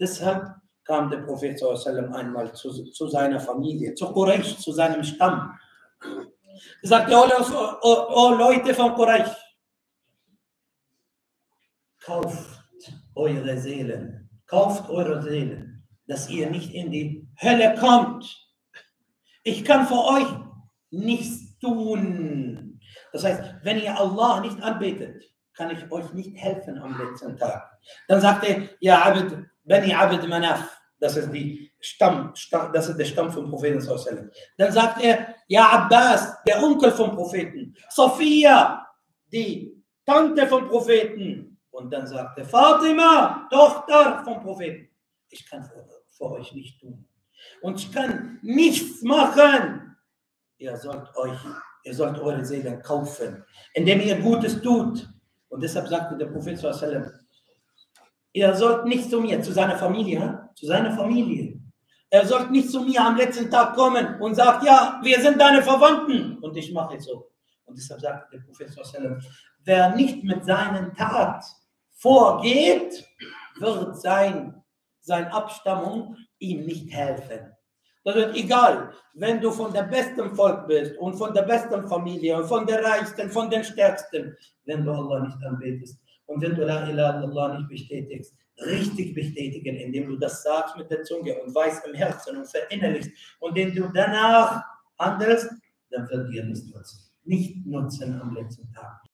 Deshalb kam der Prophet sallam einmal zu seiner Familie, zu Quraysh, zu seinem Stamm. Er sagte, oh Leute von Quraysh, kauft eure Seelen, dass ihr nicht in die Hölle kommt. Ich kann für euch nichts tun. Das heißt, wenn ihr Allah nicht anbetet, kann ich euch nicht helfen am letzten Tag. Dann sagt er, ja, Abd, Bani Abd Manaf, das ist der Stamm vom Propheten. Dann sagt er, ja, Abbas, der Onkel vom Propheten. Sophia, die Tante vom Propheten. Und dann sagt er, Fatima, Tochter vom Propheten. Ich kann für euch nicht tun. Und ich kann nichts machen. Ihr sollt eure Seelen kaufen, indem ihr Gutes tut. Und deshalb sagte der Prophet sallam, ihr sollt nicht zu mir, zu seiner Familie, Er sollt nicht zu mir am letzten Tag kommen und sagt, ja, wir sind deine Verwandten. Und ich mache es so. Und deshalb sagte der Prophet sallam, wer nicht mit seinen Tat vorgeht, wird seine Abstammung ihm nicht helfen. Das wird egal, wenn du von der besten Volk bist und von der besten Familie und von der reichsten, von den stärksten, wenn du Allah nicht anbetest und wenn du La ilaha illallah nicht bestätigst, richtig bestätigen, indem du das sagst mit der Zunge und weißt im Herzen und verinnerlichst und indem du danach handelst, dann wird dir das nicht nutzen am letzten Tag.